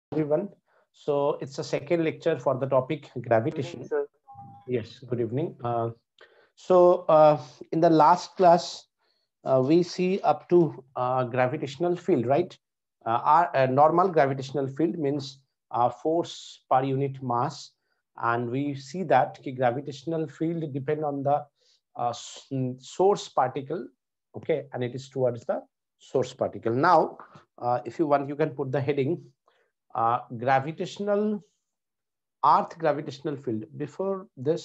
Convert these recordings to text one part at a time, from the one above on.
Everyone. So it's a second lecture for the topic Evening, gravitation. sir. Yes, good evening. So in the last class, we see up to gravitational field, right? Our normal gravitational field means force per unit mass, and we see that gravitational field depend on the source particle, okay, and it is towards the source particle. Now, if you want, you can put the heading gravitational earth gravitational field before this.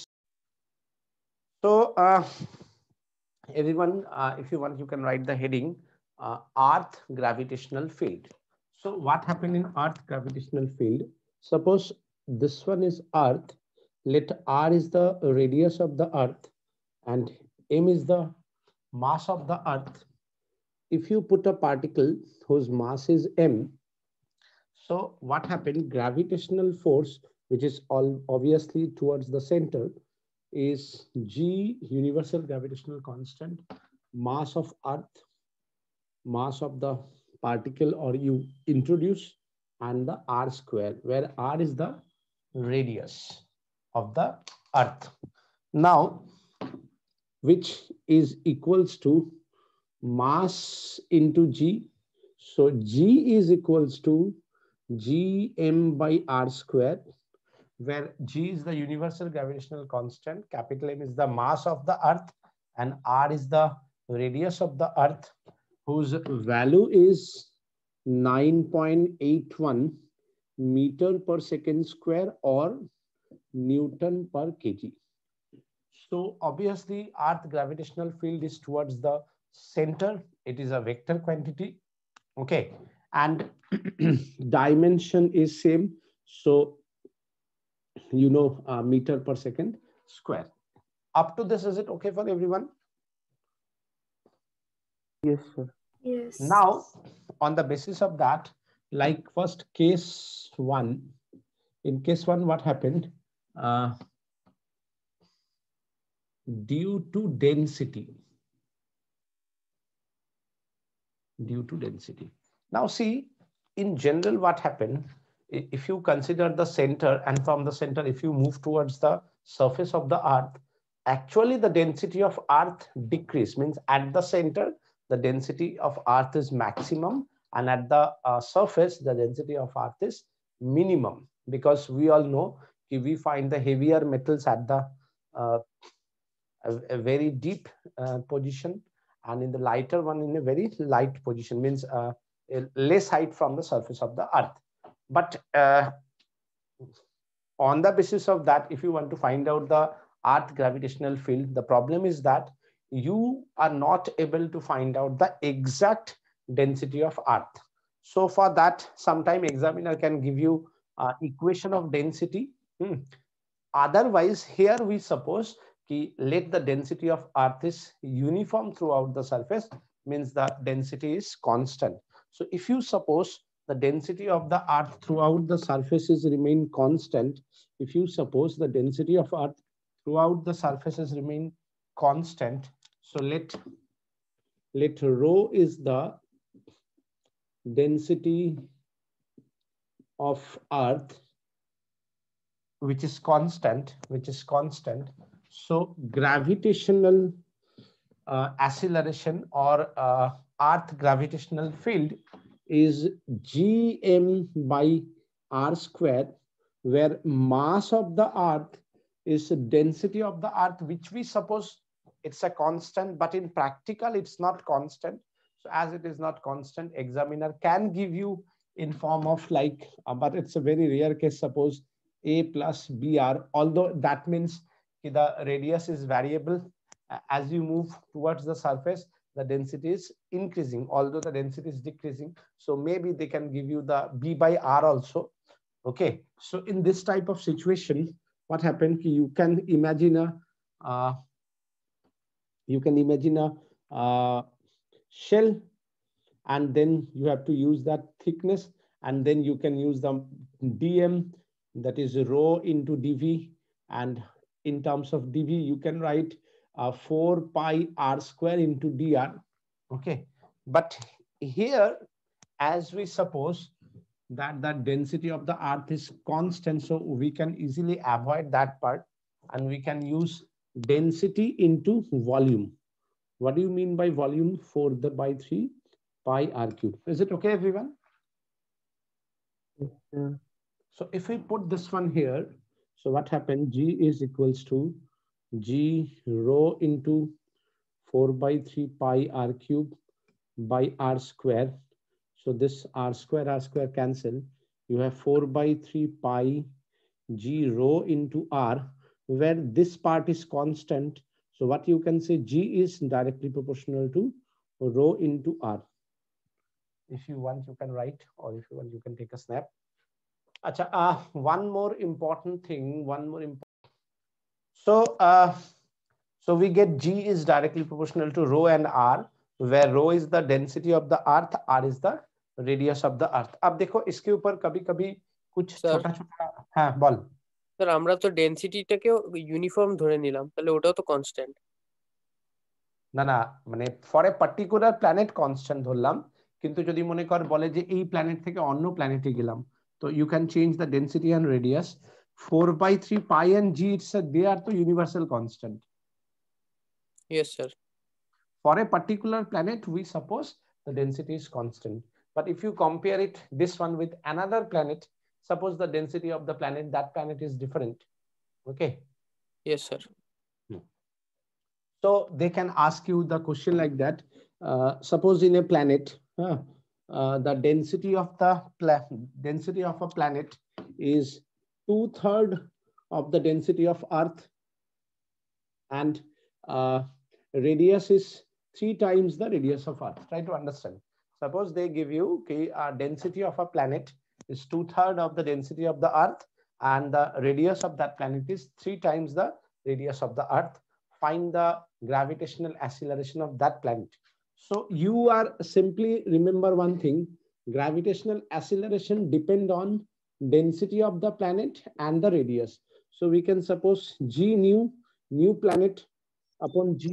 So everyone, if you want, you can write the heading earth gravitational field. So what happened in earth gravitational field? Suppose this one is earth, let r is the radius of the earth and m is the mass of the earth. If you put a particle whose mass is m, so what happened? Gravitational force, which is all obviously towards the center, is G, universal gravitational constant, mass of Earth, mass of the particle or you introduce, and the R square, where R is the radius of the Earth. Now, which is equals to mass into G. So G is equals to Gm by R square, where G is the universal gravitational constant, capital M is the mass of the earth, and R is the radius of the earth, whose value is 9.81 meter per second square or Newton per kg. So obviously earth gravitational field is towards the center. It is a vector quantity. Okay. And dimension is same. So meter per second square. Up to this, is it okay for everyone? Yes, sir. Yes. Now, on the basis of that, like first case one, in case one, what happened? Uh, due to density, due to density. Now see, in general, what happened? If you consider the center and from the center, if you move towards the surface of the earth, actually the density of earth decrease, means at the center, the density of earth is maximum and at the surface, the density of earth is minimum, because we all know if we find the heavier metals at the uh, a very deep position, and in the lighter one in a very light position, means less height from the surface of the earth. But on the basis of that, if you want to find out the earth gravitational field, the problem is that you are not able to find out the exact density of earth. So for that, sometime examiner can give you equation of density. Otherwise, here we suppose let the density of earth is uniform throughout the surface, means the density is constant. So if you suppose the density of the earth throughout the surfaces remain constant, if you suppose the density of earth throughout the surfaces remain constant, so let rho is the density of earth, which is constant. So gravitational acceleration or earth gravitational field is gm by r square, where mass of the earth is density of the earth, which we suppose it's a constant, but in practical it's not constant. So as it is not constant, examiner can give you in form of like but it's a very rare case, suppose a plus br, although that means the radius is variable. As you move towards the surface, the density is increasing, although the density is decreasing. So maybe they can give you the b by r also. Okay, so in this type of situation, what happened? You can imagine a uh, shell, and then you have to use that thickness, and then you can use the dm, that is rho into dv, and in terms of dv you can write 4 pi r square into dr. Okay, but here, as we suppose that the density of the earth is constant, so we can easily avoid that part and we can use density into volume. What do you mean by volume? 4 by 3 pi r cube. Is it okay, everyone? Yeah. So if we put this one here, so what happened? G is equals to G rho into 4 by 3 pi r cube by r square. So this r square cancel. You have 4 by 3 pi G rho into r, where this part is constant. So what you can say, G is directly proportional to rho into r. If you want, you can write, or if you want, you can take a snap. Acha, one more important thing, So, so we get G is directly proportional to rho and R, where rho is the density of the earth, R is the radius of the earth. अब देखो इसके ऊपर कभी कभी कुछ sir छोटा छोटा, हाँ बोल। স্যার আমরা তো ডেনসিটিটাকেও ইউনিফর্ম ধরে নিলাম, তাহলে ওটাও তো কনস্ট্যান্ট। না না, মানে for a particular planet constant ধরলাম, কিন্তু যদি মনে কর বলে যে এই প্ল্যানেট থেকে অন্য প্ল্যানেটে গেলাম, তো you can change the density and radius. 4/3 pi and G, it's they are তো universal constant. Yes sir. For a particular planet, we suppose the density is constant. But if you compare it, this one with another planet, suppose the density of the planet, that planet is different. Okay. Yes sir. So they can ask you the question like that. Suppose in a planet, the density of a planet is 2/3 of the density of Earth, and radius is 3 times the radius of Earth. Try to understand. Suppose they give you, okay, density of a planet is 2/3 of the density of the Earth, and the radius of that planet is 3 times the radius of the Earth. Find the gravitational acceleration of that planet. So you are simply remember one thing: gravitational acceleration depend on density of the planet and the radius. So we can suppose G new planet upon G.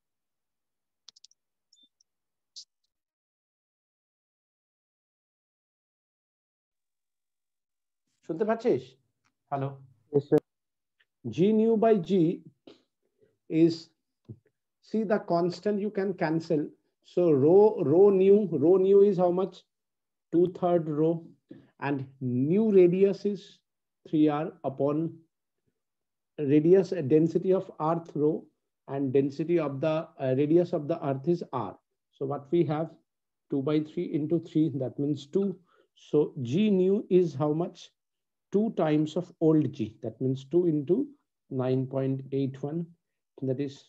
শুনতে পাচ্ছিস? Hello. Yes sir. G nu by G is, see the constant you can cancel. So rho nu is how much? 2/3 rho, and new radius is 3r upon radius density of earth rho, and density of the radius of the earth is r. So what we have, 2/3 into 3, that means 2. So G nu is how much? 2 times of old G, that means 2 into 9.81, that is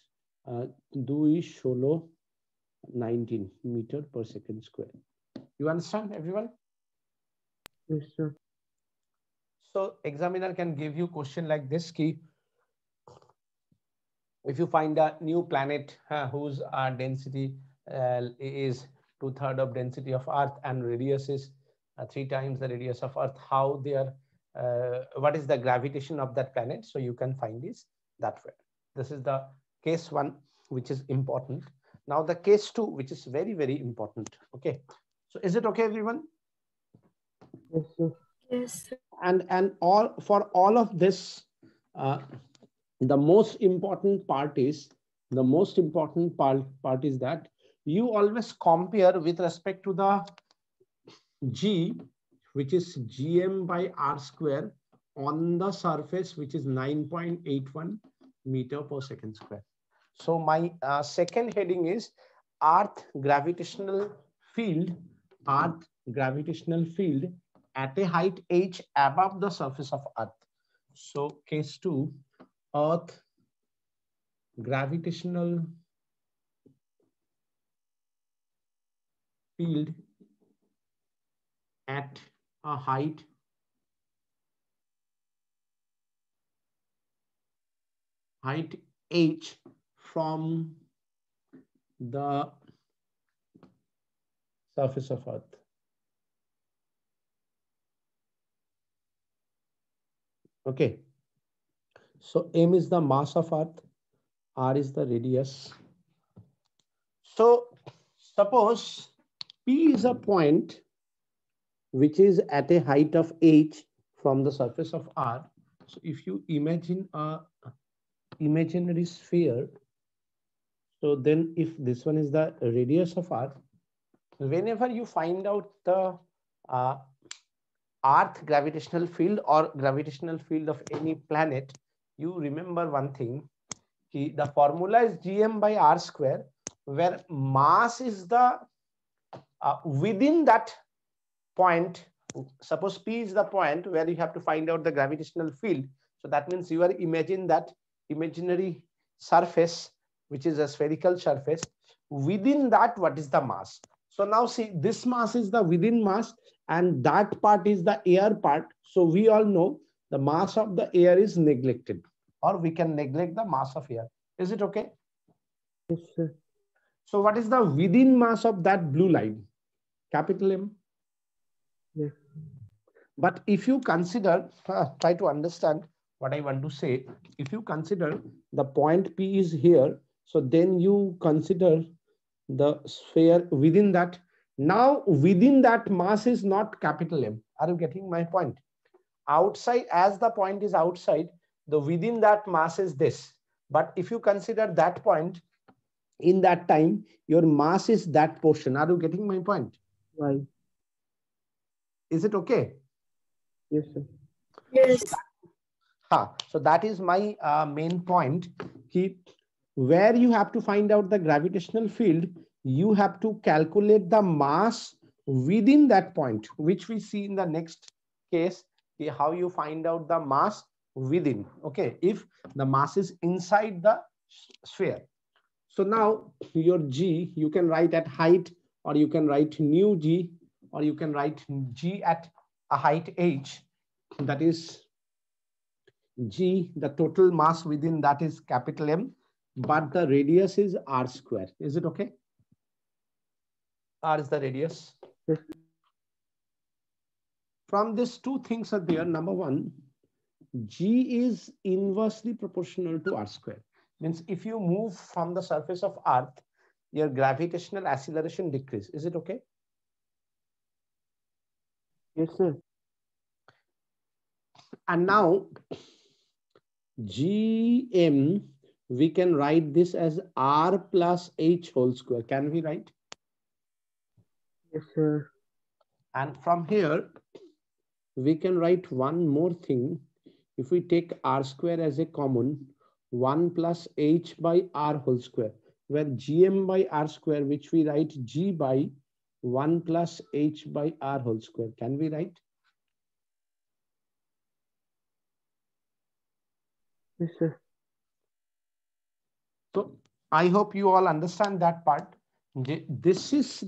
19 meter per second square. You understand, everyone? Yes sir. So examiner can give you question like this: key, if you find a new planet whose density is 2/3 of density of Earth and radius is 3 times the radius of Earth, how they are, what is the gravitation of that planet? So you can find this that way. This is the case 1, which is important. Now the case 2, which is very, very important. Okay. So is it okay, everyone? Yes sir. Yes, sir. And all, for all of this, the most important part is that you always compare with respect to the G, which is gm by r square on the surface, which is 9.81 meter per second square. So my second heading is earth gravitational field at a height h above the surface of earth. So case 2, earth gravitational field at a height h from the surface of earth. Okay. So m is the mass of earth, r is the radius. So suppose P is a point which is at a height of h from the surface of R. So if you imagine a imaginary sphere, so then if this one is the radius of R, whenever you find out the uh, Earth gravitational field or gravitational field of any planet, you remember one thing, the formula is gm by r square, where mass is the within that point. Suppose P is the point where you have to find out the gravitational field. So that means you are imagine that imaginary surface, which is a spherical surface. Within that, what is the mass? So now see, this mass is the within mass, and that part is the air part. So we all know the mass of the air is neglected, or we can neglect the mass of air. Is it okay? Yes, sir. So what is the within mass of that blue line? Capital M. Yes. But if you consider, try to understand what I want to say. If you consider the point P is here, so then you consider the sphere within that. Now within that mass is not capital M. Are you getting my point? Outside, as the point is outside, the within that mass is this. But if you consider that point, in that time, your mass is that portion. Are you getting my point? Why? Is it okay? Yes, sir. Yes. So that is my main point. Where you have to find out the gravitational field, you have to calculate the mass within that point, which we see in the next case, how you find out the mass within. Okay, if the mass is inside the sphere. So now your G, you can write at height, or you can write nu G, or you can write G at a height h. That is G, the total mass within that is capital M, but the radius is r square. Is it okay? R is the radius. Yes. From these two things are there. Number one, G is inversely proportional to r square. Means if you move from the surface of Earth, your gravitational acceleration decrease. Is it okay? Yes, sir. And now Gm, we can write this as r plus h whole square. Can we write? Yes, sir. And from here, we can write one more thing. If we take r square as a common, 1 plus h by r whole square, where gm by r square, which we write g by 1 plus h by r whole square. Can we write? Yes, sir. So I hope you all understand that part. This is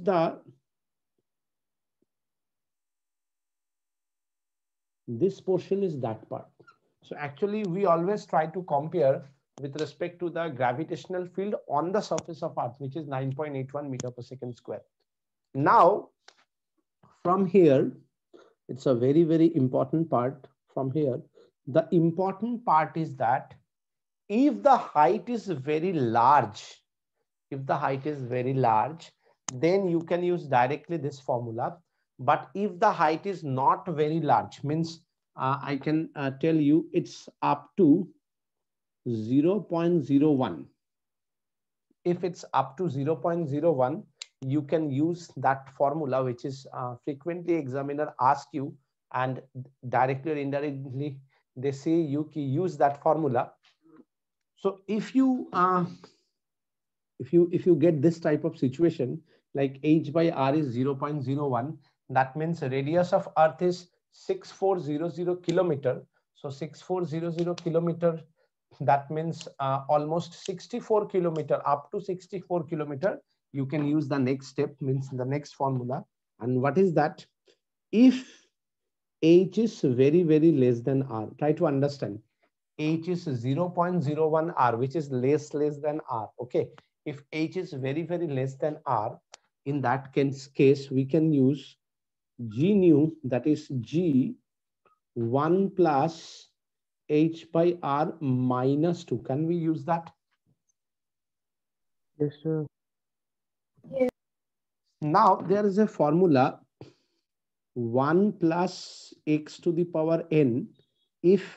this portion is that part. So actually we always try to compare with respect to the gravitational field on the surface of Earth, which is 9.81 meter per second square. Now from here, it's a very, very important part. From here, the important part is that if the height is very large, then you can use directly this formula. But if the height is not very large, means I can tell you it's up to 0.01. If it's up to 0.01, you can use that formula, which is frequently examiner ask you, and directly or indirectly they say you can use that formula. So if you get this type of situation, like h by r is 0.01, that means radius of Earth is 6400 kilometer. So 6400 kilometer, that means almost 64 kilometer, up to 64 kilometer. You can use the next step, means the next formula. And what is that? If h is very, very less than r, try to understand. H is 0.01 r, which is less than r. Okay. If h is very, very less than r, in that case, we can use g nu, that is g 1 plus h by r minus 2. Can we use that? Yes, sir. Now there is a formula 1 plus x to the power n if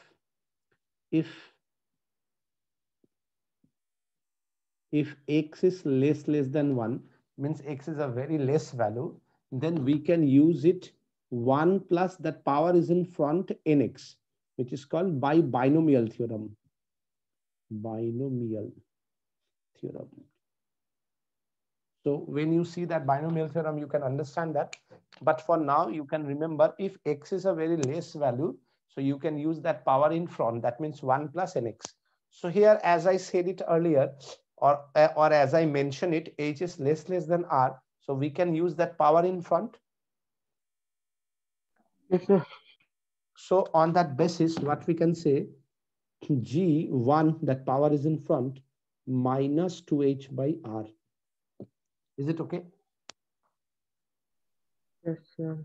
x is less than 1, means x is a very less value, then we can use it 1 plus that power is in front nx, which is called by binomial theorem. Binomial theorem. So when you see that binomial theorem, you can understand that. But for now, you can remember if x is a very less value, so you can use that power in front. That means 1 plus nx. So here, as I said it earlier, or as I mentioned it, h is less than r. So we can use that power in front. Yes, sir. So on that basis, what we can say, G1, that power is in front, minus 2h by r. Is it okay? Yes, sir.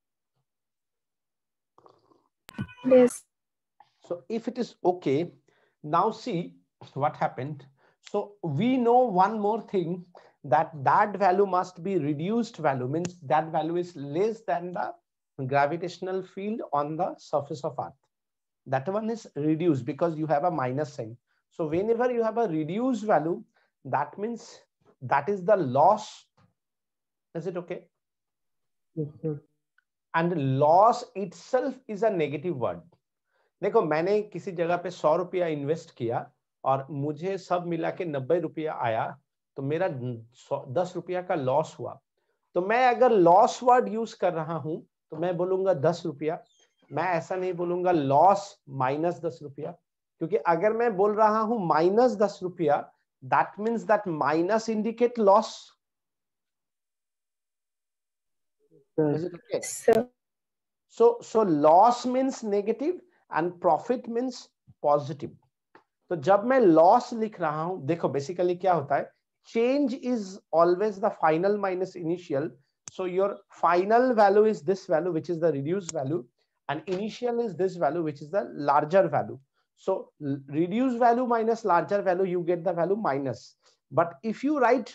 Yes. So if it is okay, now see what happened. So we know one more thing, that value must be reduced value, means that value is less than the gravitational field on the surface of Earth. That one is reduced because you have a minus sign. So whenever you have a reduced value, that means that is the loss. Is it okay? Yes, sir. And loss itself is a negative word. देखो, मैंने किसी जगह पे 100 रुपया invest किया और मुझे सब मिला के 90 रुपया आया, तो मेरा 10 रुपया का लॉस हुआ. तो मैं अगर लॉस वर्ड यूज कर रहा हूं तो मैं बोलूंगा 10 रुपया. मैं ऐसा नहीं बोलूंगा लॉस माइनस 10 रुपया, क्योंकि अगर मैं बोल रहा हूं माइनस 10 रुपया, that means that minus indicate loss. Is it okay? So loss means negative and profit means positive. तो जब मैं लॉस लिख रहा हूं, देखो बेसिकली क्या होता है, change is always the final minus initial. So your final value is this value, which is the reduced value, and initial is this value, which is the larger value. So reduced value minus larger value, you get the value minus. But if you write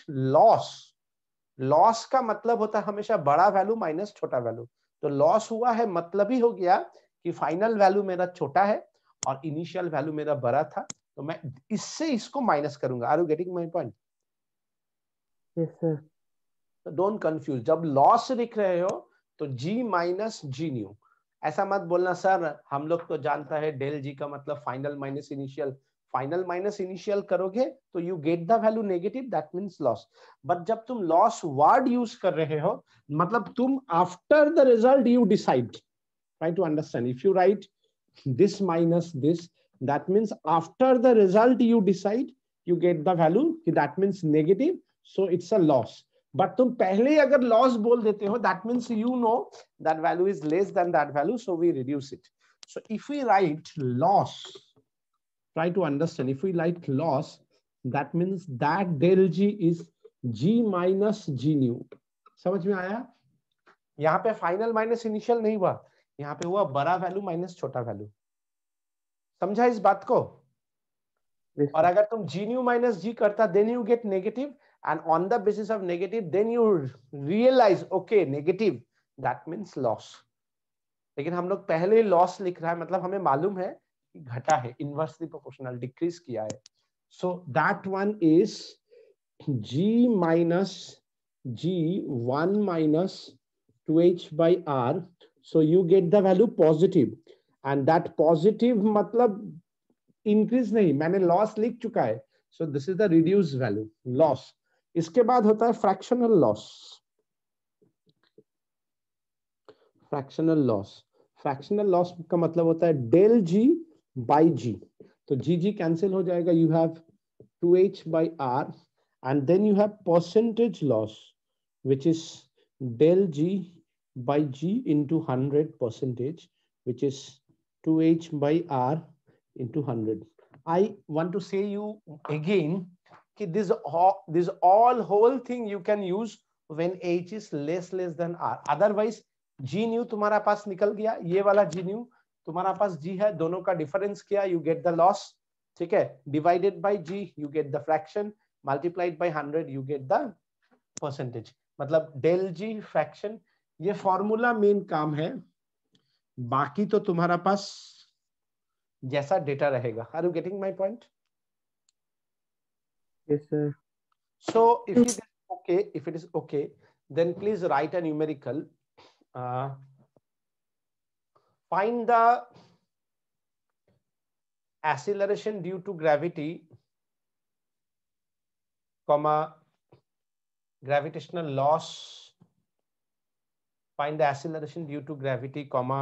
loss का मतलब होता है हमेशा बड़ा value minus छोटा value. तो loss हुआ है मतलब ही हो गया कि फाइनल वैल्यू मेरा छोटा है और इनिशियल वैल्यू मेरा बड़ा था, तो मैं इससे इसको माइनस करूंगा. Are you getting my point? Yes, sir. तो डोंट कंफ्यूज. जब लॉस लिख रहे हो तो जी माइनस जी न्यू. ऐसा मत बोलना सर हम लोग तो जानता है डेल जी का मतलब final minus initial. Final minus initial करोगे तो you get the value negative, that means loss. But जब तुम लॉस वर्ड यूज कर रहे हो, मतलब तुम after the result you decide. Try to understand. If you write this minus this, that means after the result you decide, you get the value, that means negative, so it's a loss. But तुम पहले अगर loss बोल देते हो, that means you know that value is less than that value, so we reduce it. So if we write loss, try to understand, if we write loss, that means that del g is g minus g new. समझ में आया? यहाँ पे final minus initial नहीं हुआ, यहाँ पे हुआ बड़ा वैल्यू माइनस छोटा वैल्यू. समझा इस बात को? Yes, और sir. अगर तुम जी न्यू माइनस जी करता, then you get negative, and on the basis of negative then you realise okay negative, that means loss. लेकिन हम लोग पहले लॉस लिख रहा है, मतलब हमें मालूम है कि घटा है, इनवर्सली प्रोपोर्शनल डिक्रीज किया है. So that one is g minus g 1 minus 2h by r. So you get the value positive, and that positive मतलब increase नहीं, मैंने loss लिख चुका है. So this is the reduced value, loss. इसके बाद होता है fractional loss. Fractional loss. Fractional loss का मतलब होता है del g by g. तो g cancel हो जाएगा. You have 2h by r, and then you have percentage loss, which is del g by g into 100 percentage, which is 2h by r into 100. I want to say you again कि this all whole thing you can use when h is less than r. Otherwise g new तुम्हारा पास निकल गया, ये वाला g new तुम्हारा पास g है, दोनों का डिफरेंस किया, you get the loss. ठीक है, divided by g you get the fraction, multiplied by 100 you get the percentage. मतलब del g fraction ये फॉर्मूला मेन काम है, बाकी तो तुम्हारा पास जैसा डेटा रहेगा. Are you getting my point? Yes, sir. So if it is okay, then please write a numerical. Find the acceleration due to gravity, comma, gravitational loss. Find the acceleration due to gravity, comma,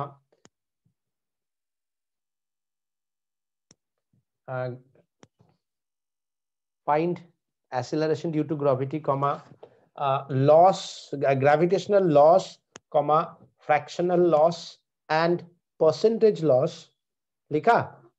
find acceleration due to gravity, comma, loss, gravitational loss, comma, fractional loss and percentage loss. लिखा?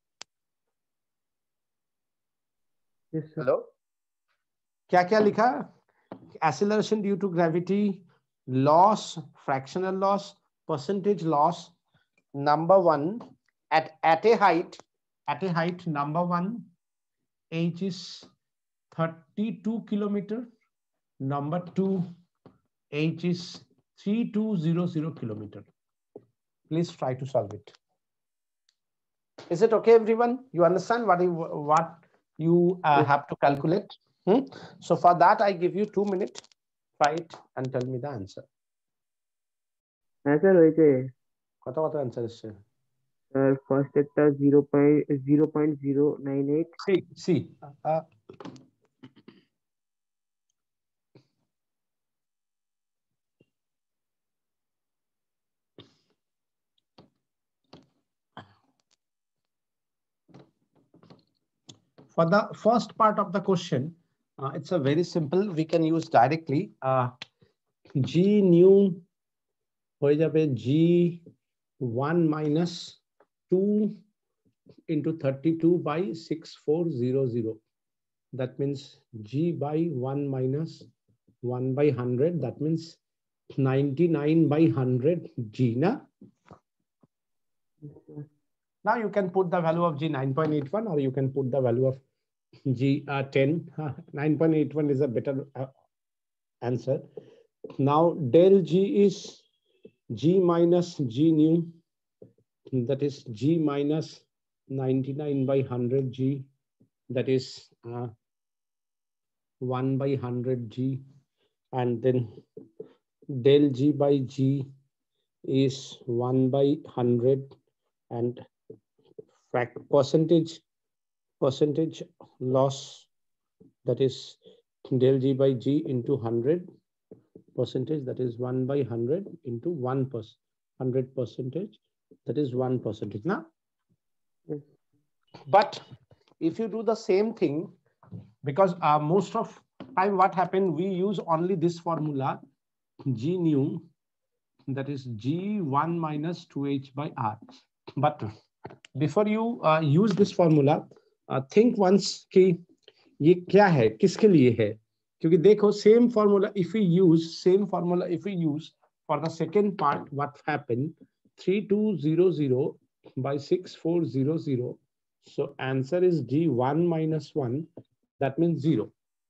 Yes, sir. Hello, क्या क्या लिखा? Acceleration due to gravity, loss, fractional loss, percentage loss. Number one, at a height, number one, h is 32 kilometer. Number two, h is 3200 kilometer. Please try to solve it. Is it okay, everyone? You understand what you have to calculate? So for that, I give you 2 minutes. Try it and tell me the answer. হ্যাঁ sir হয়েছে কত answer এসছে? Sir first একটা 0.098. See. For the first part of the question, it's a very simple. We can use directly. G nu হয়ে যাবে G1 minus 2 into 32 by 6400. That means G by 1 minus 1 by 100. That means 99 by 100 G. Na? Now you can put the value of G 9.81 or you can put the value of G 10. 9.81 is a better answer. Now del G is G minus G nu. That is G minus 99 by 100 G. That is 1 by 100 G. And then del G by G is 1 by 100 and percentage loss, that is del G by G into 100 percentage, that is 1 by 100 into 100 percentage, that is 1%. Now, but if you do the same thing, because most of time what happened, we use only this formula G nu, that is G1 minus 2H by R. But before you use this formula, think once कि ये क्या है, किसके लिए है? क्योंकि देखो same formula if we use for the second part, what happened? 3200 by 6400. So answer is G1 minus 1. That means 0.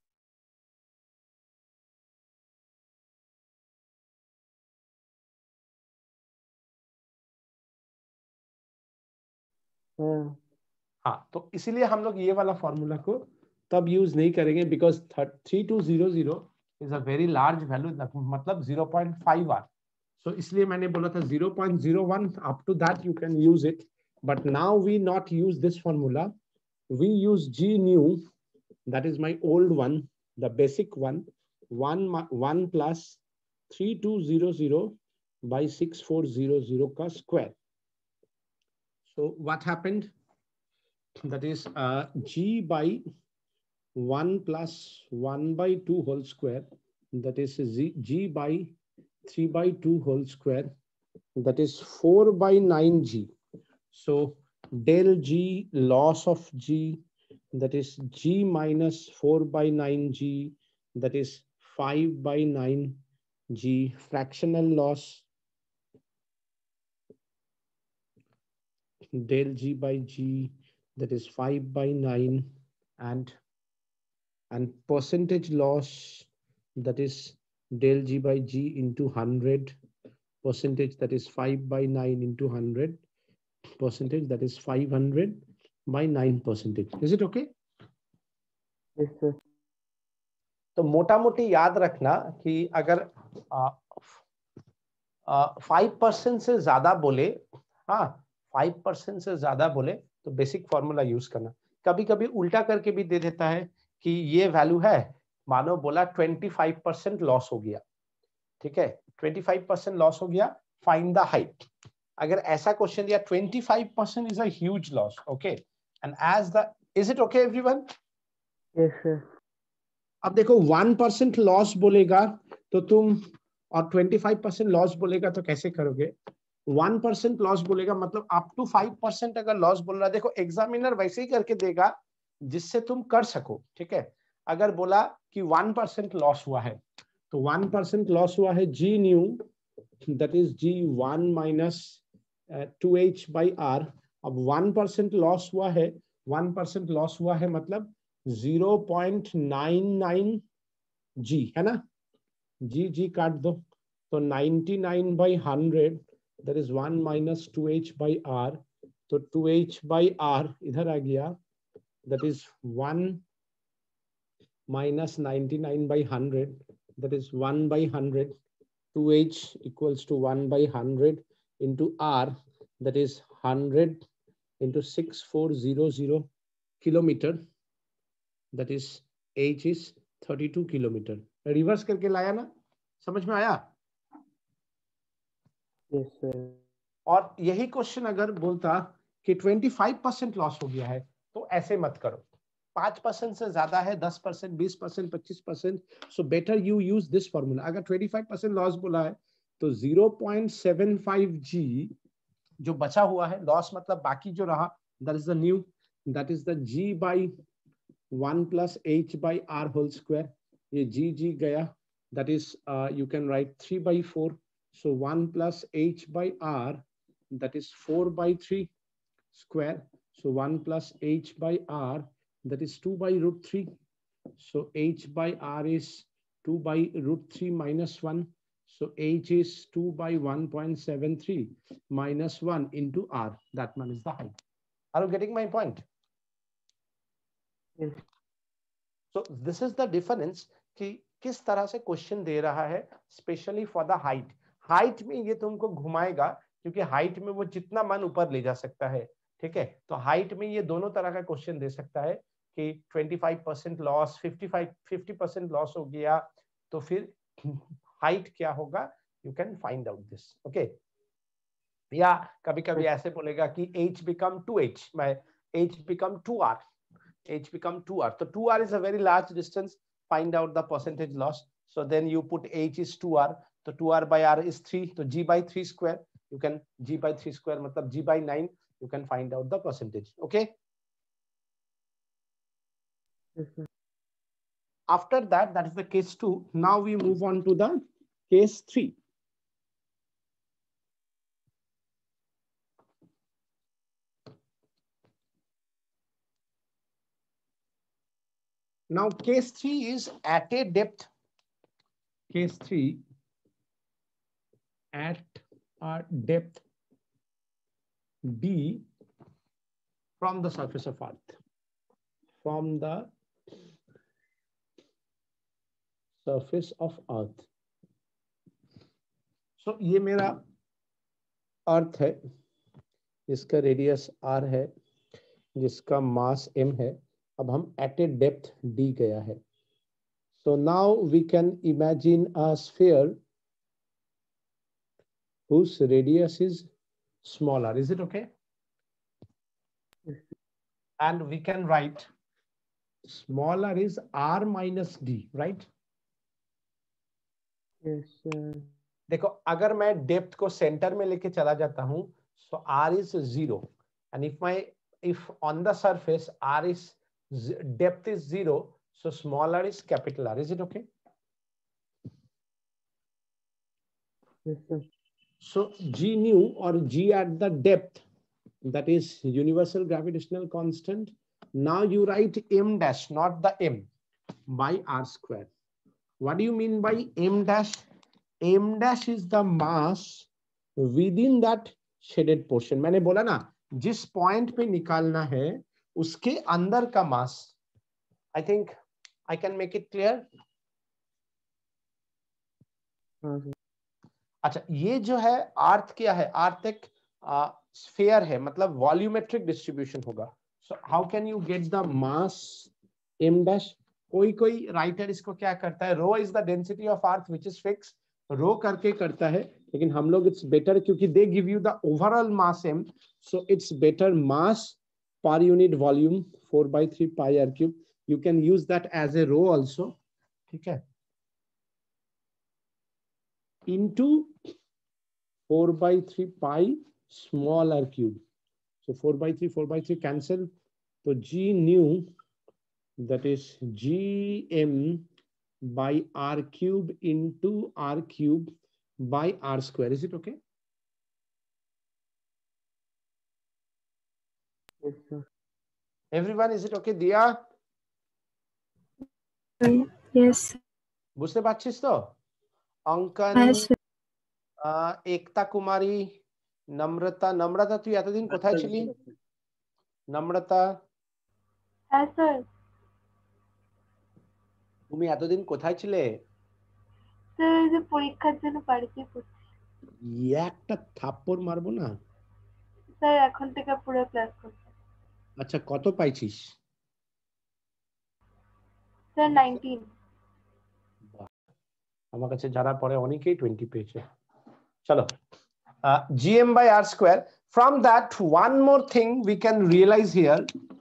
हाँ, तो इसीलिए हम लोग ये वाला फॉर्मूला को तब यूज नहीं करेंगे, because 3200 is a very large value, मतलब 0.5 आर. सो इसलिए मैंने बोला था 0.01 up to that you can use it, but now we not use this formula. We use g new, that is my old one, the basic one, 1 plus 3200 by 6400 का square. So what happened? That is G by 1 plus 1 by 2 whole square. That is G by 3 by 2 whole square. That is 4 by 9G. So del G, loss of G, that is G minus 4 by 9G. That is 5 by 9G. Fractional loss, del G by G, that is 5 by 9, and percentage loss, that is del G by G into 100. percentage, that is 5 by 9 into 100 percentage, that is 500 by 9 percentage. Is it okay? Yes, sir. तो मोटा मोटी याद रखना कि अगर 5% से ज्यादा बोले, हाँ 5% से ज्यादा बोले तो बेसिक फॉर्मूला यूज करना. कभी कभी उल्टा करके भी दे देता है कि ये वैल्यू है, मानो बोला 25% लॉस हो गया, ठीक है, 25% लॉस हो गया, फाइंड द हाइट. अगर ऐसा क्वेश्चन दिया 25% is a huge loss, okay, and as the, is it okay everyone? Yes, sir. अब देखो 1% लॉस बोलेगा तो तुम, और 25% लॉस बोलेगा तो कैसे करोगे? 1% लॉस बोलेगा मतलब अप टू 5% अगर लॉस बोल रहा है, देखो एग्जामिनर वैसे ही करके देगा जिससे तुम कर सको, ठीक है. अगर बोला कि 1% लॉस हुआ है तो 1% लॉस हुआ है G new, that is G1 minus 2H by R. अब 1% लॉस हुआ है, 1% लॉस हुआ है मतलब 0.99 G है ना, G काट दो तो 99 by 100, that is 1 minus 2H by R. तो 2H by R इधर आ गया, that is 1 minus 99 by 100, that is 1 by 100. 2H equals to 1 by 100 into R, that is 100 into 6400 kilometer, that is H is 32 kilometer. Reverse करके लाया ना, समझ में आया? Yes, sir. और यही क्वेश्चन अगर बोलता कि 25% लॉस हो गया है तो ऐसे मत करो. 5% से ज्यादा है, 10%, 20%, 25%, so better you use this formula. अगर 25% लॉस बोला है तो 0.75 G जो बचा हुआ है, लॉस मतलब बाकी जो रहा, that is the new, that is the G by 1 plus H by R whole square. ये G गया, that is you can write 3 by 4. So 1 plus H by R, that is 4 by 3 square. So 1 plus H by R, that is 2 by root 3. So H by R is 2 by root 3 minus 1. So H is 2 by 1.73 minus 1 into R. That one is the height. Are you getting my point? Yes. So this is the difference कि किस तरह से question दे रहा है, specially for the height. Height में ये तुमको घुमाएगा क्योंकि हाइट में वो जितना मन ऊपर ले जा सकता है, ठीक है. तो हाइट में ये दोनों तरह का क्वेश्चन दे सकता है कि 25% लॉस, 50% लॉस हो गया तो फिर हाइट क्या होगा, you can find out this, okay. या कभी कभी ऐसे बोलेगा कि H become 2H, H become 2R, H become 2R. So 2R is a very large distance. Find out the percentage loss. So then you put H is 2R. So 2R by R is 3. So G by 3 square. You can G by 3 square. मतलब G by 9. You can find out the percentage. Okay. Yes, sir. After that, that is the case 2. Now we move on to the case 3. Now case 3 is at a depth. Case 3 at a depth D from the surface of Earth. From the surface of Earth. So ये मेरा अर्थ है, जिसका radius R है, जिसका मास M है. अब हम eight a depth D गया है. So now we can imagine a sphere whose radius is smaller. Is it okay? And we can write smaller is R minus D, right? Yes, sir. देखो अगर मैं depth को centre में लेके चला जाता हूं, so R is 0, and if on the surface R is depth is 0, so small r is capital R. Is it okay? Yes, sir. So G nu or G at the depth, that is universal gravitational constant. Now you write M dash, not the M, by R square. What do you mean by M dash? M dash is the mass within that shaded portion. मैंने बोला ना जिस point पे निकालना है उसके अंदर का mass. I think I can make it clear. हाँ सर. अच्छा, ये जो है अर्थ क्या है? अर्थ एक स्फीयर है, मतलब वॉल्यूमेट्रिक डिस्ट्रीब्यूशन होगा. So how can you get the mass m dash? कोई राइटर इसको क्या करता है, rho is the density of earth which is fix, rho करके करता है. लेकिन हम लोग इट्स बेटर क्योंकि they give you the overall mass m, so it's better mass पर unit volume 4/3 pi r cube. You can use that as a rho also. ठीक है, into 4/3 pi small r cube. So 4/3 cancel. So G nu, that is Gm by r cube into r cube by r square. Is it okay? Yes sir. Everyone, is it okay? Diya? Yes. বুঝতে পারছিস তো? অঙ্কন, Yes. একতা কুমারী, নম্রতা. নম্রতা তুই এতদিন কোথায় ছিলি? নম্রতা, হ্যাঁ স্যার। তুমি এতদিন কোথায় ছিলে? স্যার এই যে পরীক্ষার জন্য বাড়িতে পড়ছি। একটা থাপ্পড় মারবো না? স্যার এখন থেকে পুরো ক্লাস করছি। আচ্ছা, কত পাইছিস? স্যার 19। আমার কাছে যারা পড়ে অনেকেই 20 পেয়েছে. চলো, gm by r square. From that, one more thing we can realize here.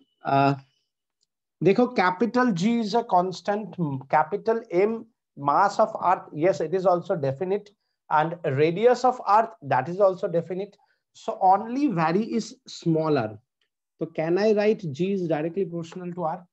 देखो, capital G is a constant, capital M mass of earth, yes, it is also definite, and radius of earth, that is also definite. So only vary is smaller. So can I write G is directly proportional to R?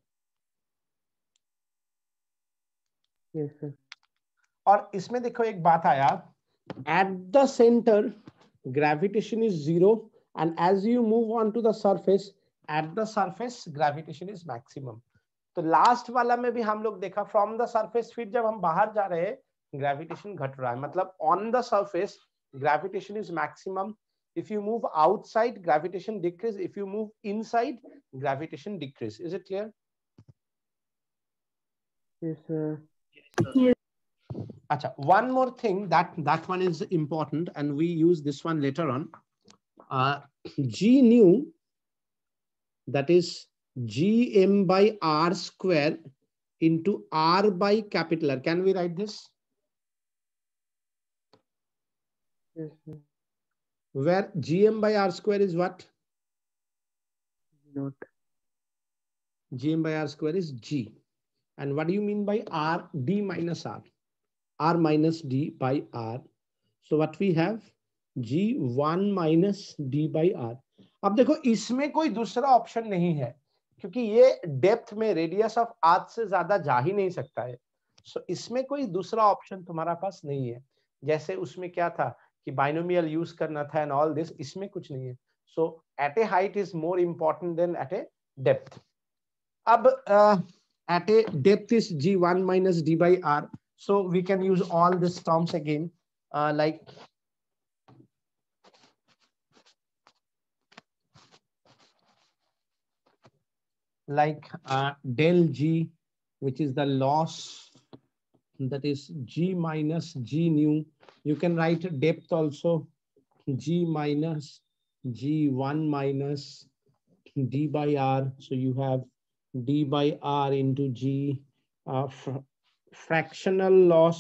Yes sir. और इसमें देखो एक बात आया, at the center gravitation is 0, and as you move on to the surface, at the surface gravitation is maximum. तो last वाला में भी हम लोग देखा फ्रॉम द सरफेस, फिर जब हम बाहर जा रहे हैं ग्रेविटेशन घट रहा है, मतलब on the surface gravitation is maximum. If you move outside gravitation decrease, if you move inside gravitation decrease. Is it clear? Yes sir. Acha, one more thing, that one is important and we use this one later on. G nu, that is Gm by r square into r by capital R. Can we write this? Yes sir. Where Gm by r square is what? Not. Gm by r square is G. And what do you mean by r? D minus r. R minus D by R. So what we have? G1 minus D by R. अब देखो इसमें कोई दूसरा option नहीं है क्योंकि ये depth में रेडियस ऑफ अर्थ से ज्यादा जा ही नहीं सकता है. सो इसमें कोई दूसरा ऑप्शन तुम्हारा पास नहीं है. जैसे उसमें क्या था कि बाइनोमियल यूज करना था एंड ऑल दिस, इसमें कुछ नहीं है. So at a height is more important than at a depth. अब at a depth is G1 minus D by R. So we can use all these terms again, like del G, which is the loss, that is G minus G nu. You can write depth also, G minus G1 minus D by R. So you have D by R into G, fractional loss,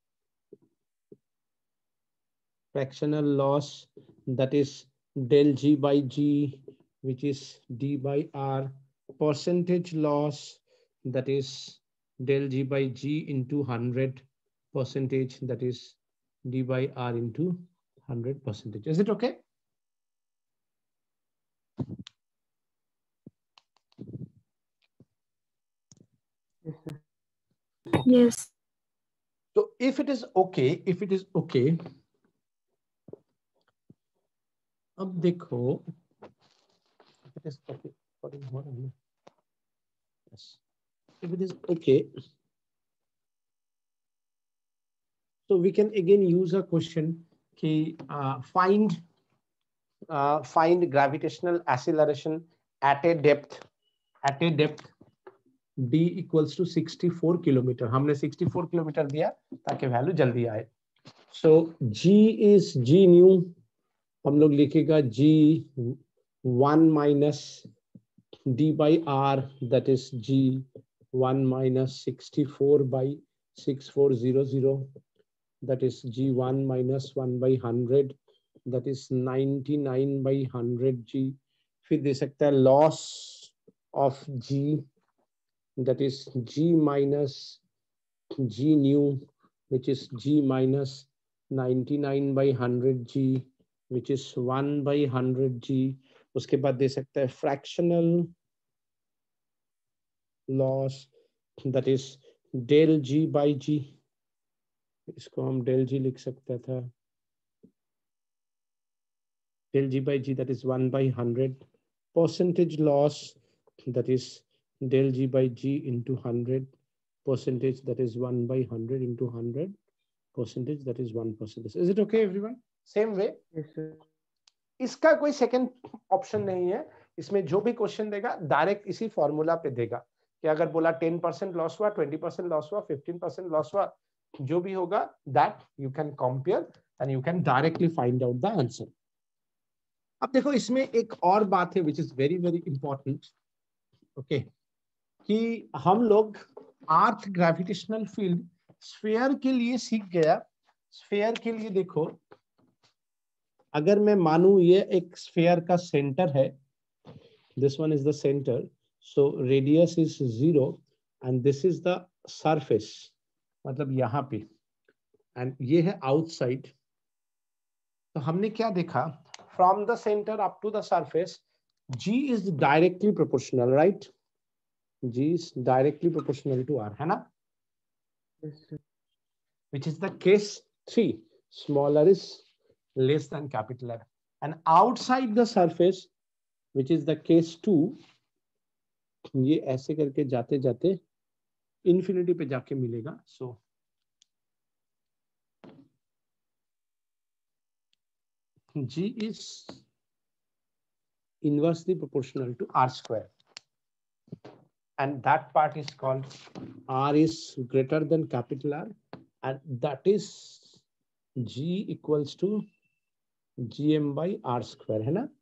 that is del G by G, which is D by R. Percentage loss, that is del G by G into 100%, that is D by R into 100%. Is it okay? Yes sir. Yes. So if it is okay, अब देखो, if it is okay, yes, if it is okay, so we can again use a question कि find gravitational acceleration at a depth d equals to 64 kilometre. हमने 64 kilometre दिया ताकि value जल्दी आए. So g is g nu, हम लोग लिखेगा g 1 minus d by r, that is g 1 minus 64 by 6400, that is g 1 minus 1 by 100, that is 99 by 100 g. फिर दे सकता है loss of g, that is g minus g nu, which is g minus 99 by 100 g, which is 1 by 100 g. उसके बाद दे सकता है fractional loss, that is del g by g. इसको हम del g लिख सकता था, del g by g, that is 1 by 100. Percentage loss, that is del g by g into 100. Percentage, that is 1 by 100 into 100. Percentage, that is 1%. Is it okay, everyone? Same way. Yes, sir. इसका कोई second option नहीं है. इसमें जो भी question देगा direct इसी formula पे देगा कि अगर बोला 10% लॉस हुआ, 20% लॉस हुआ, 15% लॉस हुआ, जो भी होगा that you can compare and you can directly find out the answer. अब देखो इसमें एक और बात है which is very very important. Okay, कि हम लोग अर्थ ग्रेविटेशनल फील्ड स्फीयर के लिए सीख गया. स्फीयर के लिए देखो, अगर मैं मानूं ये एक स्फीयर का सेंटर है, this one is the centre, so radius is 0 and this is the surface, मतलब यहाँ पे, एंड ये है आउटसाइड. तो हमने क्या देखा, from the centre up to the surface g is directly proportional, right? g is directly proportional to r, है ना? Yes, sir. Which is the case 3. Smaller is less than capital R. And outside the surface, which is the case 2, ये ऐसे करके जाते जाते infinity पे जाके मिलेगा. So g is inversely proportional to r square, and that part is called r is greater than capital R, and that is g equals to gm by r square, है ना?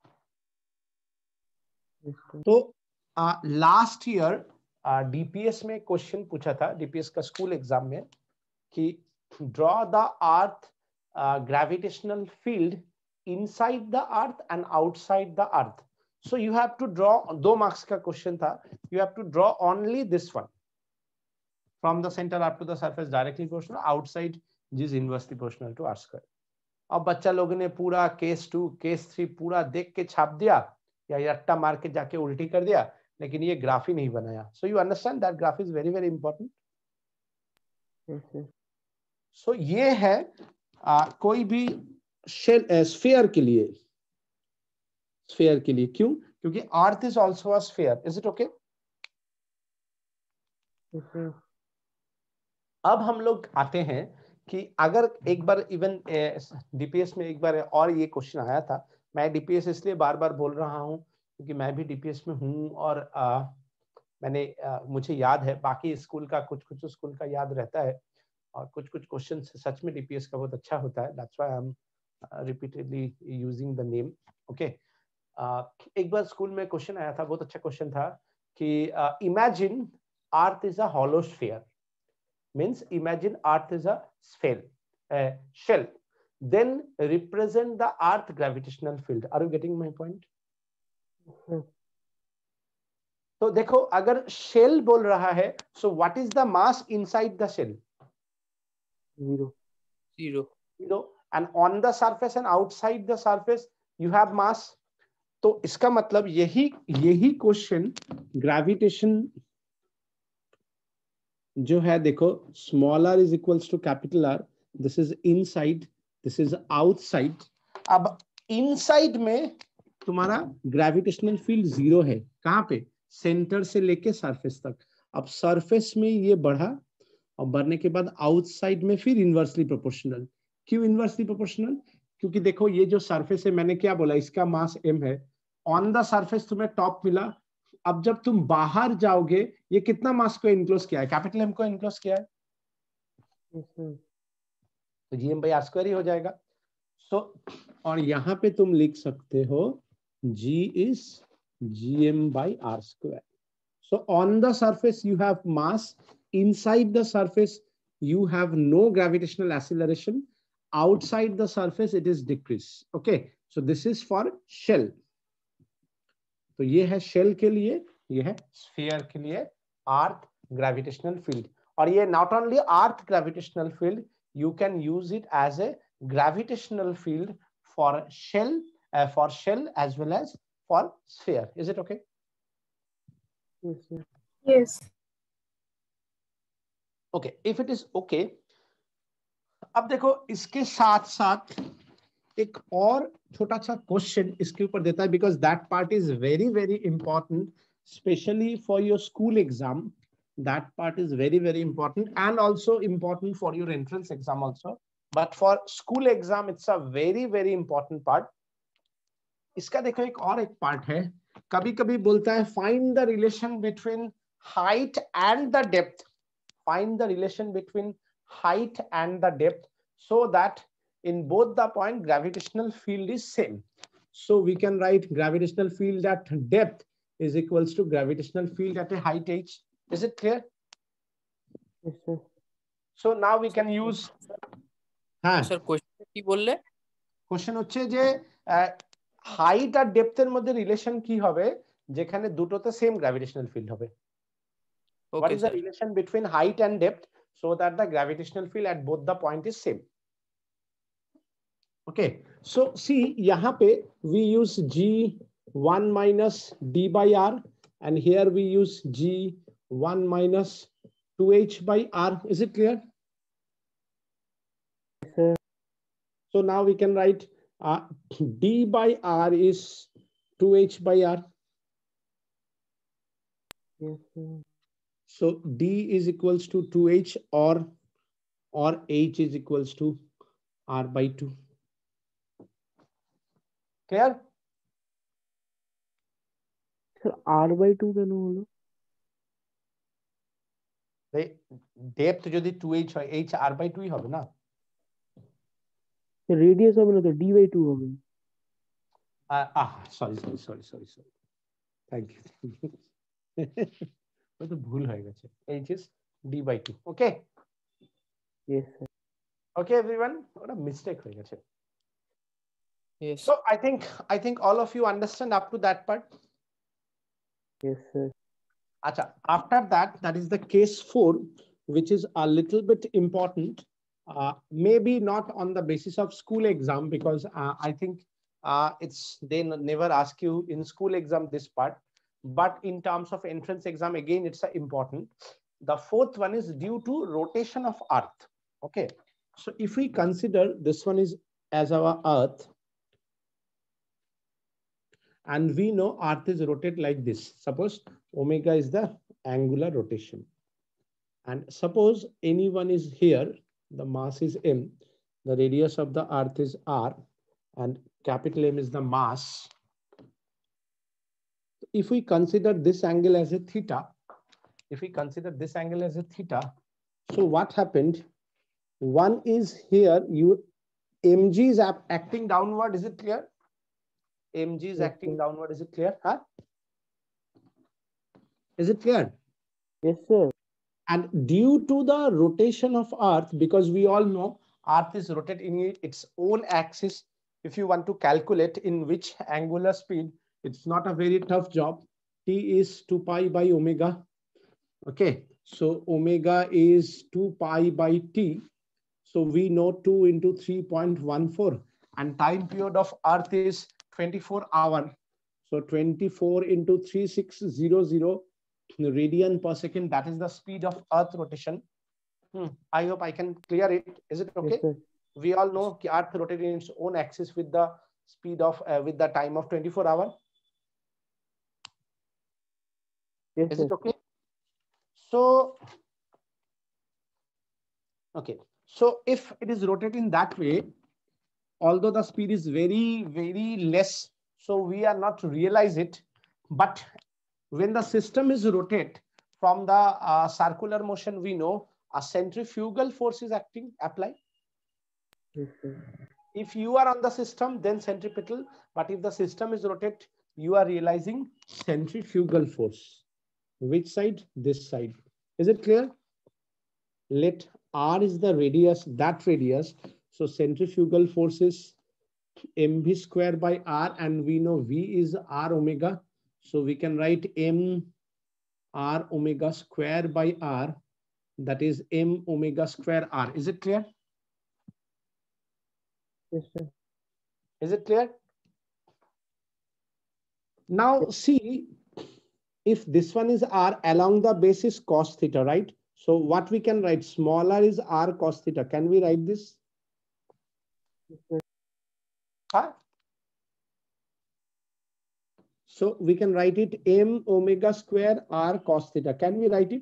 Yes, sir. तो last year DPS में question पूछा था, DPS का school exam में, कि draw the earth gravitational field inside the earth and outside the earth. So you have to draw, 2 marks का क्वेश्चन था, you have to draw only this one, from the centre up to the surface directly proportional, outside g is inversely proportional to r square. अब बच्चा लोगों ने पूरा case 2 case 3 पूरा देख के छाप दिया या रट्टा मार के जाके उल्टी कर दिया, लेकिन ये ग्राफ ही नहीं बनाया. So you understand that graph is very very important. Yes, sir. सो ये है कोई भी स्फीयर के लिए, स्फीयर के लिए क्यों? क्योंकि earth is also a sphere. Is it okay? Yes, sir. अब हम लोग आते हैं कि अगर एक बार इवन डीपीएस में एक बार और ये क्वेश्चन आया था. मैं डीपीएस इसलिए बार बार बोल रहा हूँ क्योंकि मैं भी डीपीएस में हूँ, और मुझे याद है, बाकी स्कूल का कुछ स्कूल का याद रहता है, और कुछ क्वेश्चन सच में डीपीएस का बहुत अच्छा होता है. That's why I am repeatedly using the name. Okay, एक बार स्कूल में क्वेश्चन आया था, बहुत अच्छा क्वेश्चन था, कि imagine earth is a hollow sphere. Means imagine earth is a shell, then represent the earth gravitational field. Are you getting my point? Yes. तो देखो, अगर shell बोल रहा है, so what is the mass inside the shell? 0. 0. And on the surface and outside the surface you have mass. तो इसका मतलब यही क्वेश्चन ग्रेविटेशन जो है, देखो, small r is equals to capital R, this is inside, this is outside. अब inside में तुम्हारा ग्रेविटेशनल फील्ड 0 है. कहां पे? सेंटर से लेके सरफेस तक. अब सरफेस में ये बढ़ा, और बढ़ने के बाद आउटसाइड में फिर इनवर्सली प्रोपोर्शनल. क्यों इनवर्सली प्रोपोर्शनल? क्योंकि देखो ये जो सरफेस है, मैंने क्या बोला, इसका मास m है, ऑन द सरफेस तुम्हें टॉप मिला, अब जब तुम बाहर जाओगे ये कितना मास को इनक्लोज किया है? कैपिटल M को इनक्लोज किया है, yes sir, तो GM बाई आर स्क्वायर ही हो जाएगा। सो और यहाँ पे तुम लिख सकते हो G is GM by R square. So on the surface you have mass, inside the surface you have no gravitational acceleration, outside the surface it is decrease. Okay, so this is for shell. तो ये है shell के लिए, ये है sphere के लिए अर्थ gravitational field. और ये not only earth gravitational field, you can use it as a gravitational field for shell as well as for sphere. Is it okay? yes sir, Yes. Okay, if it is okay, अब देखो इसके साथ साथ एक और छोटा सा question इसके ऊपर देता है, because that part is very very important specially for your school exam. That part is very very important and also important for your entrance exam also, but for school exam it's a very very important part. इसका देखो एक और एक part है, कभी कभी बोलता है find the relation between height and the depth, find the relation between height and the depth so that in both the point gravitational field is same. So we can write gravitational field at depth is equals to gravitational field at a height h. Is it clear? yes sir, So now we can use হ্যাঁ sir question কি বললে? Question হচ্ছে যে height আর ডেপথের মধ্যে relation কি হবে যেখানে দুটোতে সেম গ্র্যাভিটেশনাল ফিল্ড হবে? What okay is the sir, relation between height and depth so that the gravitational field at both the point is same? Okay, so see यहाँ पे we use G1 minus D by R and here we use G1 minus 2H by R. Is it clear? yes sir, So now we can write D by R is 2H by R. yes sir, So D is equals to 2H or H is equals to R by 2. Clear? sir R/2 কেন হলো? Depth যদি 2H হয় H R by 2 হবে না? Radius হবে না তো D/2 হবে। সরি থ্যাংক ইউ ওই তো ভুল হয়ে গেছে, H is D by 2. Okay yes sir, okay everyone, ওটা মিস্টেক হয়ে গেছে। Yes So I think all of you understand up to that part. yes sir, Acha, after that is the case 4, which is a little bit important. Maybe not on the basis of school exam, because I think they never ask you in school exam this part, but in terms of entrance exam again it's important. The fourth one is due to rotation of earth. Okay, so if we consider this one is as our earth, and we know earth is rotated like this. Suppose omega is the angular rotation, and suppose anyone is here, the mass is m, the radius of the earth is r, and capital M is the mass. If we consider this angle as a theta, so what happened? One is here, mg is acting downward. Is it clear? Mg is Yes, acting sir. downward. Is it clear? Huh? Is it clear? yes sir, And due to the rotation of earth, because we all know earth is rotated in its own axis, if you want to calculate in which angular speed, it's not a very tough job. T is 2 pi by omega. Okay, so omega is 2 pi by t. So we know 2 into 3.14, and time period of earth is 24 hours. So 24 into 3600 radian per second, that is the speed of earth rotation. I hope I can clear it. Is it okay? yes sir, We all know earth rotates in its own axis with the speed of with the time of 24 hours. yes Is sir, it okay? So okay, So if it is rotating that way, although the speed is very, very less, so we are not realize it, but when the system is rotate from the circular motion, we know a centrifugal force is acting, apply. Yes, sir. If you are on the system, then centripetal, but if the system is rotate, you are realizing centrifugal force. Which side? This side. Is it clear? Let R is the radius, that radius. So centrifugal force is mv square by R, and we know V is R omega. So we can write m R omega square by R, that is m omega square R. Is it clear? Yes, sir. Is it clear? Now see, if this one is R, along the base is cos theta, right? So what we can write, smaller is R cos theta. Can we write this? Yes, sir. Huh? So we can write it m omega square R cos theta. Can we write it?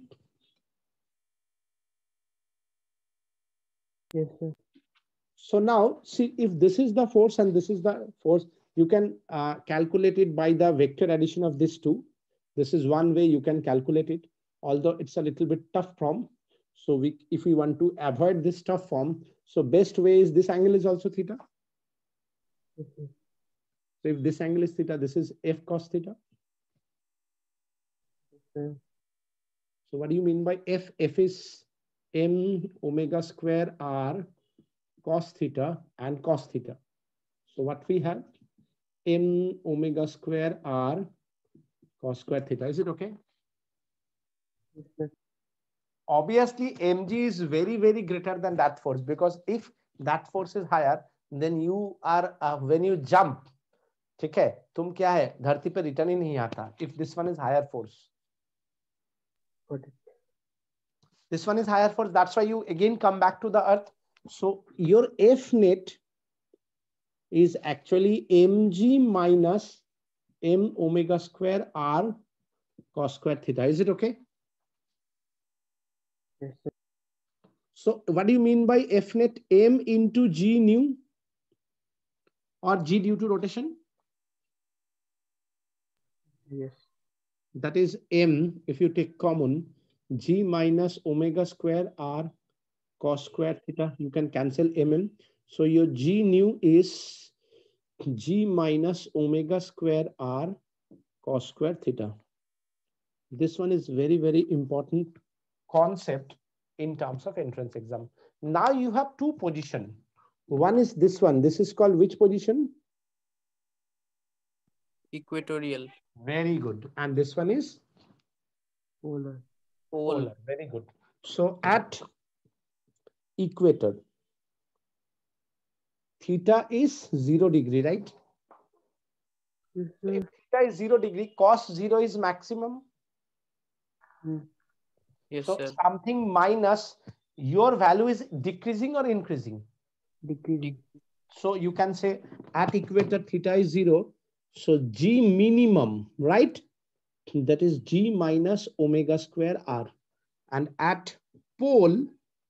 Yes, sir. So now see, if this is the force and this is the force, you can calculate it by the vector addition of these two. This is one way you can calculate it, although it's a little bit tough form. So if we want to avoid this tough form, so best way is this angle is also theta. Yes, sir. So if this angle is theta, this is f cos theta. Yes, sir. So what do you mean by f? F is m omega square R cos theta and cos theta. So what we have, m omega square R cos square theta. Is it okay? Yes, sir. Obviously mg is very, very greater than that force, because if that force is higher, then you are when you jump, ठीक है, तुम क्या है, धरती पे return ही नहीं आता. If this one is higher force, Got it. this one is higher force, that's why you again come back to the earth. So your F net is actually mg minus m omega square R cos square theta. Is it okay? Yes, sir. So what do you mean by F net? M into G nu or G due to rotation? Yes. That is M, if you take common, G minus omega square R cos square theta. You can cancel mm. So your G nu is G minus omega square R cos square theta. This one is very, very important concept in terms of entrance exam. Now you have two positions. One is this one. This is called which position? Equatorial. Very good. And this one is Polar. Pole. Very good. So at equator, theta is 0 degree, right? Yes, So if sir. theta is 0 degree, cos 0 is maximum. Yes, So sir. something minus, your value is decreasing or increasing. Decreasing. So you can say at equator theta is 0. So G minimum, right? That is G minus omega square R. And at pole,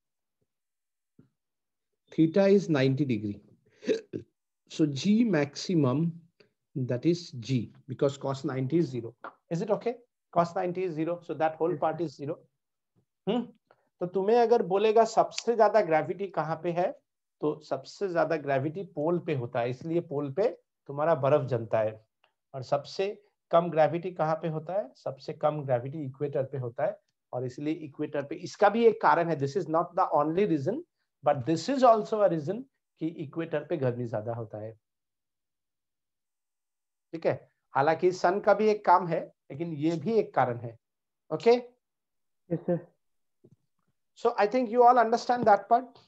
theta is 90 degree. So G maximum, that is G, because cos 90 is 0. Is it okay? Cos 90 is 0. So that whole part is 0. तो तुम्हें अगर बोलेगा सबसे ज्यादा gravity कहाँ पे है, तो सबसे ज्यादा ग्रेविटी पोल पे होता है, इसलिए पोल पे तुम्हारा बर्फ जमता है. और सबसे कम ग्रेविटी कहाँ पे होता है? सबसे कम ग्रेविटी इक्वेटर पे होता है, और इसलिए इक्वेटर पे, इसका भी एक कारण है. This is not the only reason, but this is also a reason कि इक्वेटर पे गर्मी ज्यादा होता है. ठीक है, हालांकि सन का भी एक काम है, लेकिन ये भी एक कारण है. Okay, Yes, sir. so I think you all understand that part.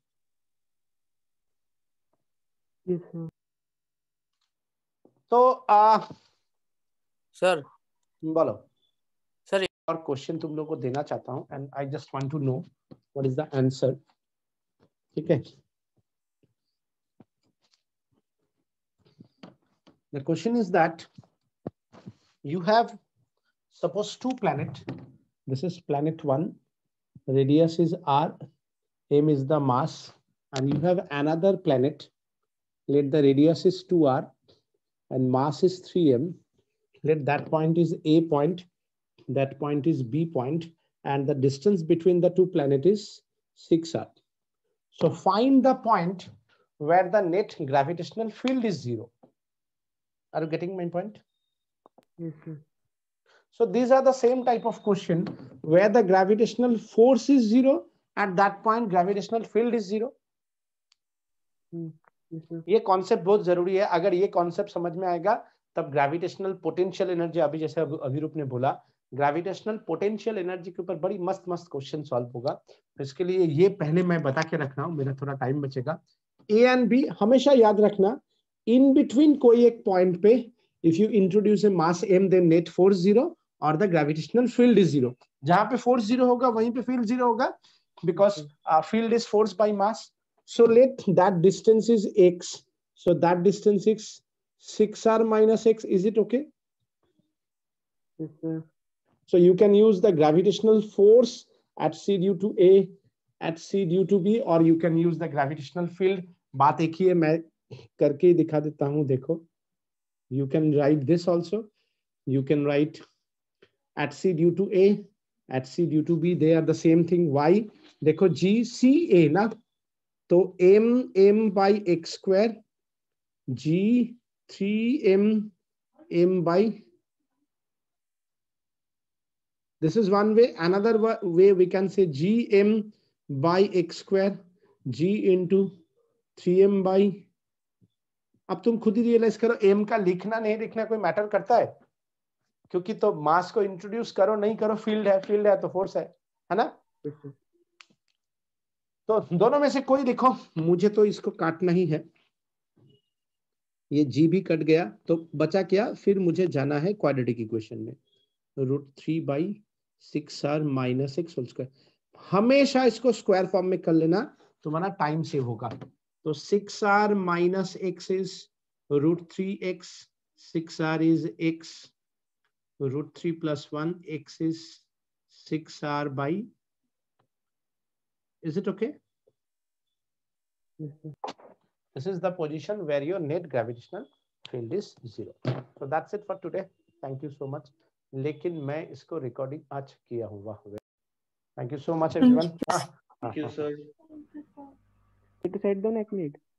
Yes, sir. तो सर बोलो सर और क्वेश्चन तुम लोग को देना चाहता हूं, and I just want to know what is the answer. ठीक है, the question is that you have suppose two planet. This is planet 1, radius is r, m is the mass, and you have another planet. Let the radius is 2r and mass is 3m. Let that point is A point, that point is B point, and the distance between the two planets is 6r. So find the point where the net gravitational field is 0. Are you getting my point? Yes, sir. So these are the same type of question where the gravitational force is 0. At that point, gravitational field is 0. Yes, sir. ये concept बहुत जरूरी है. अगर ये concept समझ में आएगा तब ग्रेविटेशनल पोटेंशियल एनर्जी, अभी जैसे अभिरूप ने बोला, ग्रेविटेशनल पोटेंशियल एनर्जी के ऊपर बड़ी मस्त मस्त क्वेश्चन सॉल्व होगा. तो इसके लिए ये पहले मैं बता के रख रहा हूं, मेरा थोड़ा टाइम बचेगा. ए एंड बी हमेशा याद रखना, इन बिटवीन कोई एक पॉइंट पे if you introduce a mass m then net force 0 और द ग्रेविटेशनल फील्ड इज 0. जहां पे फोर्स 0 होगा वहीं पे फील्ड 0 होगा, because field is force by mass. So let that distance is x. So that distance is 6r minus x. Is it okay? Yes, sir. So you can use the gravitational force at c due to A, at c due to B, or you can use the gravitational field. बात एक ही है, मैं करके ही दिखा देता हूँ. देखो, you can write this also. You can write at c due to A, at c due to B. They are the same thing. Why? देखो G C A ना, तो m by x square, g 3m m by, this is one way. Another way we can say gm by x square, g into 3m by. अब तुम खुद ही realise करो, m का लिखना नहीं लिखना कोई मैटर करता है? क्योंकि तो मास को इंट्रोड्यूस करो नहीं करो, फील्ड है तो फोर्स है ना? Yes, sir. तो दोनों में से कोई लिखो. मुझे तो इसको काटना ही है. ये जी भी कट गया तो बचा क्या? फिर मुझे जाना है क्वाड्रेटिक इक्वेशन में. √3/6r minus x whole square. हमेशा इसको स्क्वायर फॉर्म में कर लेना, तुम्हारा टाइम सेव होगा. तो 6r minus x is √3x, 6r is x, √3 plus 1, x is 6r by. Is it okay? Yes, sir. This is the position where your net gravitational field is 0. So that's it for today. Thank you so much. लेकिन मैं इसको recording आज किया हुआ है. Thank you so much everyone. you. Thank you sir. Set aside down 1 minute.